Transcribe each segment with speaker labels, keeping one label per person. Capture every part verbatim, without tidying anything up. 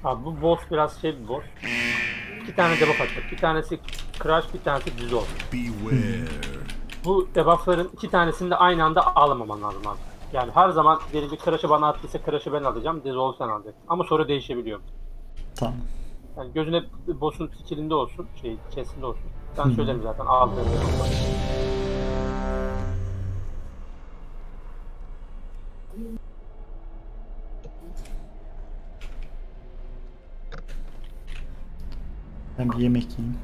Speaker 1: Abi bu boss biraz şey bir boss. İki tane debuff atacak. Bir tanesi crush, bir tanesi dissolve. Bu debuffların iki tanesini de aynı anda alamaman lazım abi. Yani her zaman diyelim ki crush'ı bana attıysa crush'ı ben alacağım, dissolve sen alacaksın. Ama sonra değişebiliyor.
Speaker 2: Tamam.
Speaker 1: Yani gözün hep boss'un skill'inde olsun, şey, chest'inde olsun. Ben söylerim zaten aldığım debuff'lar.
Speaker 2: Ben bir yemek yiyeyim.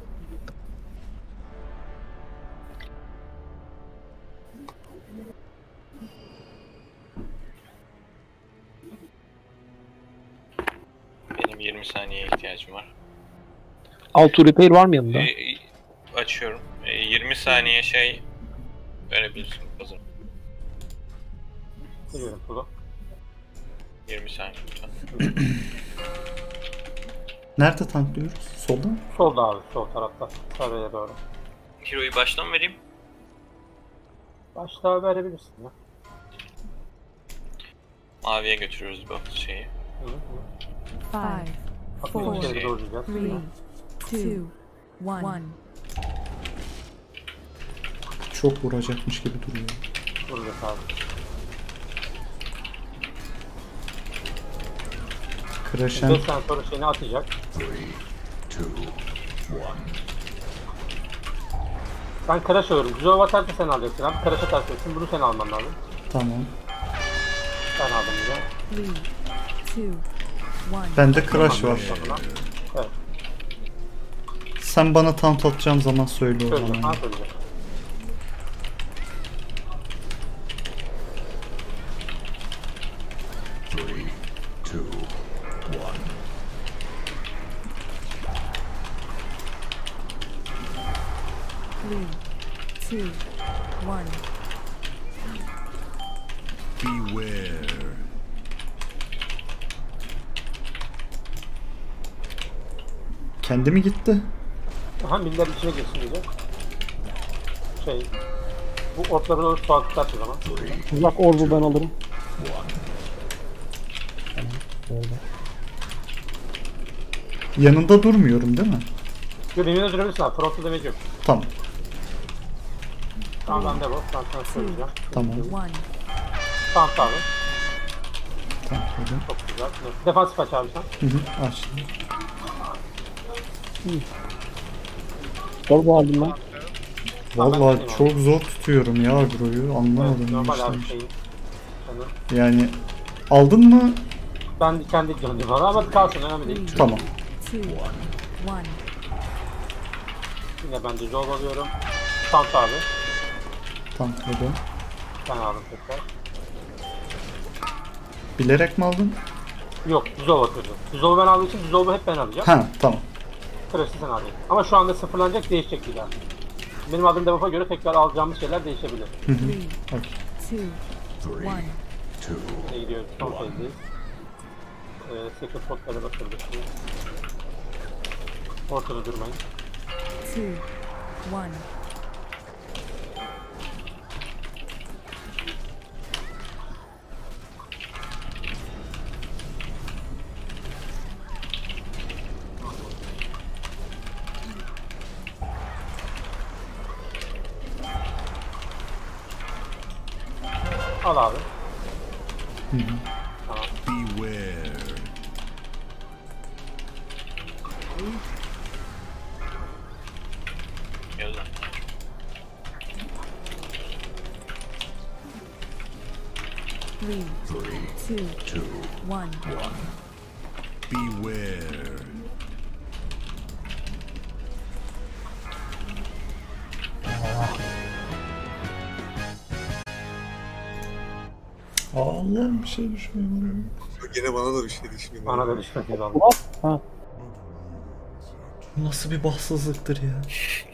Speaker 3: Benim yirmi saniyeye ihtiyacım var.
Speaker 4: Auto repair var mı yanında?
Speaker 3: Ee, açıyorum. Ee, yirmi saniye şey verebilirsin. Hazır.
Speaker 1: Biliyorum bunu.
Speaker 3: yirmi saniye lütfen.
Speaker 2: Nerede tanklıyoruz? Solda mı?
Speaker 1: Solda abi, sol tarafta. Sarıya doğru.
Speaker 3: Hero'yu baştan vereyim.
Speaker 1: Başta verebilirsin ya.
Speaker 3: Maviye götürüyoruz bu şeyi.
Speaker 1: Hı hı.
Speaker 5: Five,
Speaker 1: Bakın
Speaker 5: four,
Speaker 1: içeri doğru gideceğiz.
Speaker 5: three, two, one.
Speaker 2: Çok vuracakmış gibi duruyor.
Speaker 1: Vuracağız abi.
Speaker 2: Crashen.
Speaker 1: beş saniye sonra şeyini atacak. Ben crash alıyorum. Güzel atarsa sen alacaksın abi. Crash atarsın. Bunu sen alman lazım.
Speaker 2: Tamam.
Speaker 1: Ben aldım bize.
Speaker 5: Three, two, one.
Speaker 2: Bende crash var.
Speaker 1: Evet.
Speaker 2: Sen bana taunt atacağım zaman söyle o
Speaker 1: Söyleyeceğim.
Speaker 2: zaman.
Speaker 1: Ha söyleyeceğim.
Speaker 5: Three, two, one.
Speaker 6: Beware.
Speaker 2: Kendi mi gitti?
Speaker 1: Aha miller içine girsin diyecek. Şey. Bu ortaları doğru soğuk tutarsa zaman.
Speaker 4: Uzak orbu ben alırım.
Speaker 2: Yanında durmuyorum değil mi?
Speaker 1: Yo benimle durabilirsin abi. Frontal damage yok.
Speaker 2: Tamam.
Speaker 1: Tamam ben de bu. Ben sana söyleyeceğim.
Speaker 2: Tamam.
Speaker 5: One.
Speaker 1: Tamam abi.
Speaker 2: Tamam. Öyle.
Speaker 1: Çok güzel. Defansif aç abi sen.
Speaker 2: Hı hı. Açtım.
Speaker 4: Orbu aldım ben.
Speaker 2: Vallahi çok zor tutuyorum ya agroyu. Anlamadım.
Speaker 1: Evet, normal
Speaker 2: ne
Speaker 1: abi
Speaker 2: işlemiş.
Speaker 1: şeyi.
Speaker 2: Yani aldın mı?
Speaker 1: Ben kendi canım var ama kalsın önemli değil.
Speaker 2: Tamam.
Speaker 5: Two, one.
Speaker 1: Yine ben dissolve alıyorum. Tant abi.
Speaker 2: Tankladım.
Speaker 1: Ben aldım tekrar.
Speaker 2: Bilerek mi aldın?
Speaker 1: Yok dissolve atıyordum. Dissolve ben aldığım için dissolve'u hep ben alacağım.
Speaker 2: Ha tamam.
Speaker 1: Crash'ı sen alacaksın. Ama şu anda sıfırlanacak, değişecek bir daha. Benim aldığım debuff'a göre tekrar alacağımız şeyler değişebilir.
Speaker 2: Hı hı.
Speaker 5: Three,
Speaker 2: Okay.
Speaker 5: two, one.
Speaker 1: Ne gidiyoruz? Son faze'deyiz. Ee, secret potlara bakıyoruz şimdi. Ortada durmayın.
Speaker 5: Two, one.
Speaker 1: Al abi.
Speaker 2: Hı hı.
Speaker 1: Tamam.
Speaker 6: Beware.
Speaker 3: Gel lan.
Speaker 5: Three, two, one.
Speaker 6: Beware.
Speaker 2: Allah'ım bir şey düşmüyor.
Speaker 7: Gene bana da bir şey düşmüyor.
Speaker 1: Bana da düşmedi lan.
Speaker 4: Ha.
Speaker 2: Nasıl bir bahtsızlıktır ya.